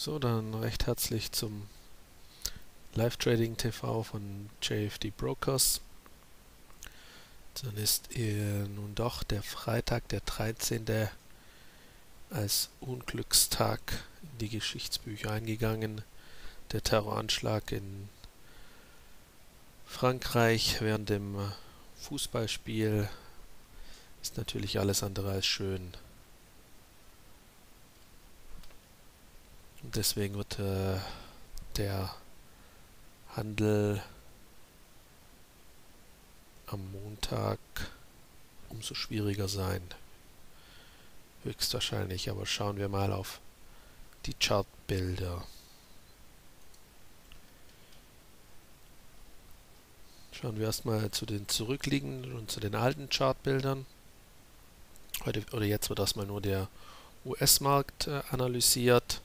So, dann recht herzlich zum Live-Trading TV von JFD Brokers. Dann ist nun doch der Freitag, der 13. als Unglückstag in die Geschichtsbücher eingegangen. Der Terroranschlag in Frankreich während dem Fußballspiel ist natürlich alles andere als schön. Und deswegen wird der Handel am Montag umso schwieriger sein. Höchstwahrscheinlich, aber schauen wir mal auf die Chartbilder. Schauen wir erstmal zu den zurückliegenden und zu den alten Chartbildern. Jetzt wird erstmal nur der US-Markt analysiert.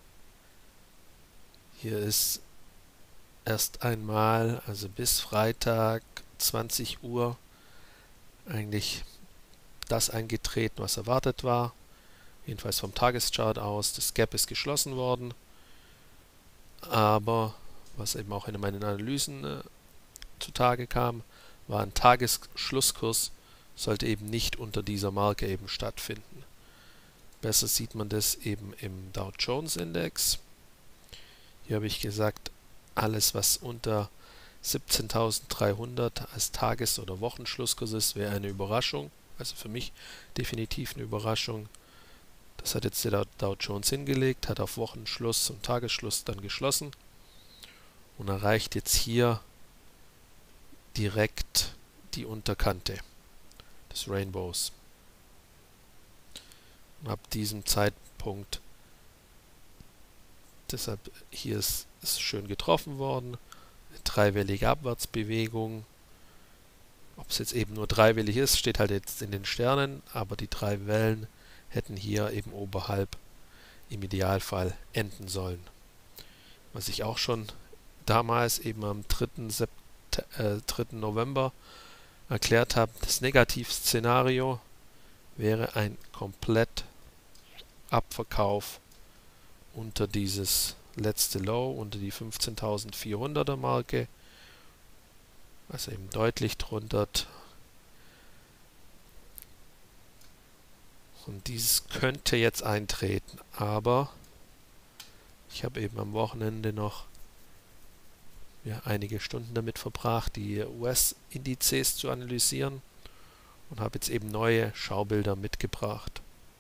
Hier ist erst einmal, also bis Freitag 20 Uhr, eigentlich das eingetreten, was erwartet war. Jedenfalls vom Tageschart aus. Das Gap ist geschlossen worden. Aber, was eben auch in meinen Analysen zutage kam, war ein Tagesschlusskurs, sollte eben nicht unter dieser Marke eben stattfinden. Besser sieht man das eben im Dow Jones Index. Hier habe ich gesagt, alles was unter 17.300 als Tages- oder Wochenschlusskurs ist, wäre eine Überraschung. Also für mich definitiv eine Überraschung. Das hat jetzt der Dow Jones hingelegt, hat auf Wochenschluss und Tagesschluss dann geschlossen und erreicht jetzt hier direkt die Unterkante des Rainbows. Und ab diesem Zeitpunkt, deshalb hier ist es schön getroffen worden, eine dreiwellige Abwärtsbewegung. Ob es jetzt eben nur dreiwellig ist, steht halt jetzt in den Sternen, aber die drei Wellen hätten hier eben oberhalb im Idealfall enden sollen. Was ich auch schon damals eben am 3. November erklärt habe, das Negativszenario wäre ein komplett Abverkauf unter dieses letzte Low, unter die 15.400er Marke, also eben deutlich drunter. Und dieses könnte jetzt eintreten, aber ich habe eben am Wochenende noch einige Stunden damit verbracht, die US-Indizes zu analysieren und habe jetzt eben neue Schaubilder mitgebracht.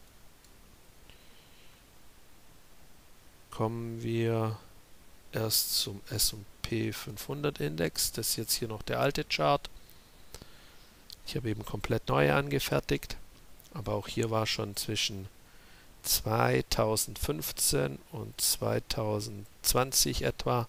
Kommen wir erst zum S&P 500 Index. Das ist jetzt hier noch der alte Chart. Ich habe eben komplett neue angefertigt, aber auch hier war schon zwischen 2015 und 2020 etwa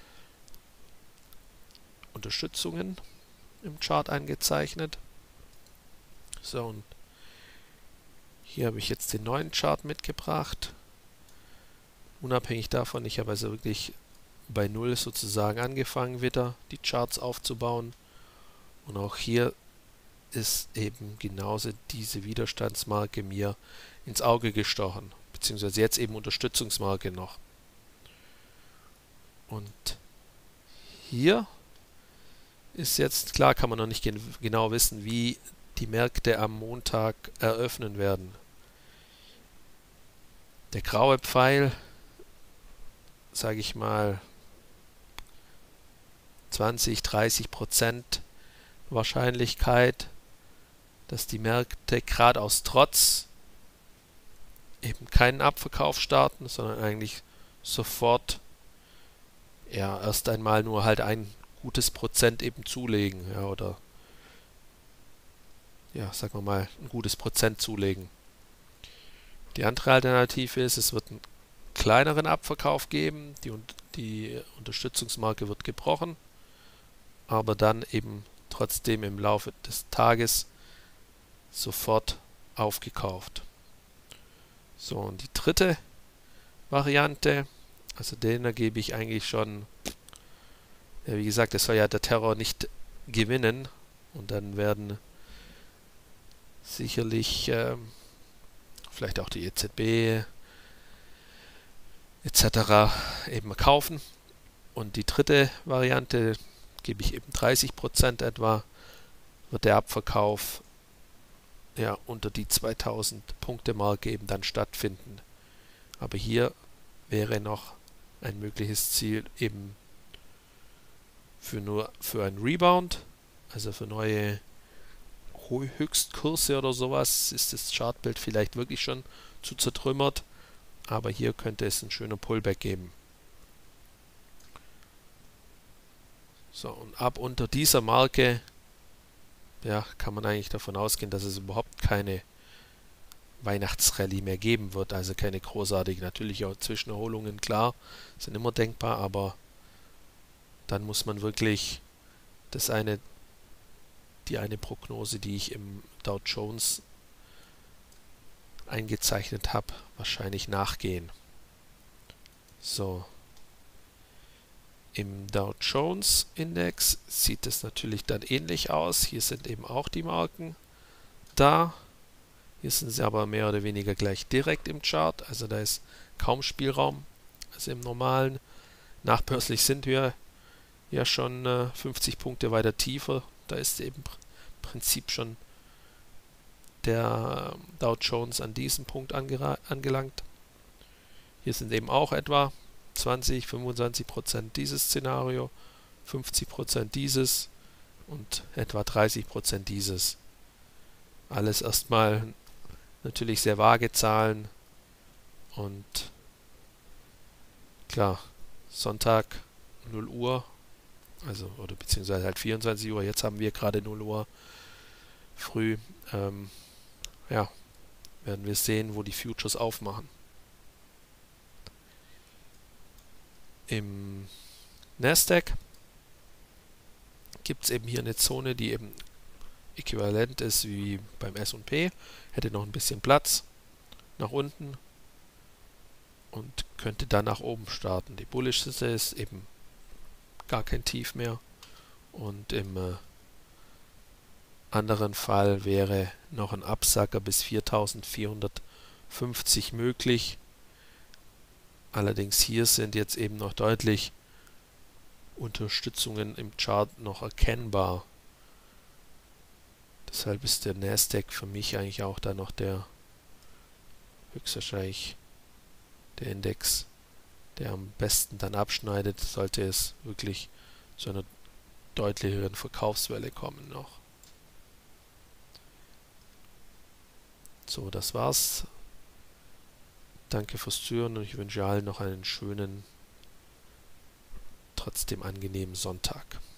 Unterstützungen im Chart eingezeichnet. So, und hier habe ich jetzt den neuen Chart mitgebracht. Unabhängig davon, ich habe also wirklich bei Null sozusagen angefangen, wieder die Charts aufzubauen. Und auch hier ist eben genauso diese Widerstandsmarke mir ins Auge gestochen, beziehungsweise jetzt eben Unterstützungsmarke noch. Und hier ist jetzt, klar kann man noch nicht genau wissen, wie die Märkte am Montag eröffnen werden. Der graue Pfeil, sage ich mal, 20-30% Wahrscheinlichkeit, dass die Märkte gerade aus Trotz eben keinen Abverkauf starten, sondern eigentlich sofort erst einmal nur halt ein gutes Prozent eben zulegen, oder sagen wir mal ein gutes Prozent zulegen. Die andere Alternative ist, es wird einen kleineren Abverkauf geben, die Unterstützungsmarke wird gebrochen, aber dann eben trotzdem im Laufe des Tages sofort aufgekauft. So, und die dritte Variante, also den ergebe ich eigentlich schon, wie gesagt, es soll ja der Terror nicht gewinnen und dann werden sicherlich vielleicht auch die EZB etc. eben kaufen. Und die dritte Variante, gebe ich eben 30% etwa, wird der Abverkauf ja unter die 2000 Punkte Marke eben dann stattfinden. Aber hier wäre noch ein mögliches Ziel eben für einen Rebound, also für neue Höchstkurse oder sowas, ist das Chartbild vielleicht wirklich schon zu zertrümmert, aber hier könnte es ein schöner Pullback geben. So, und ab unter dieser Marke, ja, kann man eigentlich davon ausgehen, dass es überhaupt keine Weihnachtsrallye mehr geben wird, also keine großartige. Natürlich auch Zwischenerholungen, klar, sind immer denkbar, aber dann muss man wirklich die eine Prognose, die ich im Dow Jones eingezeichnet habe, wahrscheinlich nachgehen. So, im Dow Jones Index sieht es natürlich dann ähnlich aus. Hier sind eben auch die Marken da. Hier sind sie aber mehr oder weniger gleich direkt im Chart, also da ist kaum Spielraum. Also im normalen, nachbörslich sind wir ja schon 50 Punkte weiter tiefer. Da ist eben im Prinzip schon der Dow Jones an diesem Punkt angelangt. Hier sind eben auch etwa 20-25% dieses Szenario, 50% dieses und etwa 30% dieses. Alles erstmal natürlich sehr vage Zahlen und klar, Sonntag 0 Uhr, also oder beziehungsweise halt 24 Uhr, jetzt haben wir gerade 0 Uhr früh, ja, werden wir sehen, wo die Futures aufmachen. Im Nasdaq gibt es eben hier eine Zone, die eben äquivalent ist wie beim S&P, hätte noch ein bisschen Platz nach unten und könnte dann nach oben starten. Die bullischste ist eben gar kein Tief mehr und im anderen Fall wäre noch ein Absacker bis 4450 möglich. Allerdings hier sind jetzt eben noch deutlich Unterstützungen im Chart noch erkennbar. Deshalb ist der Nasdaq für mich eigentlich auch da noch der höchstwahrscheinlich der Index, der am besten dann abschneidet, sollte es wirklich zu einer deutlicheren Verkaufswelle kommen noch. So, das war's. Danke fürs Zuhören und ich wünsche allen noch einen schönen, trotzdem angenehmen Sonntag.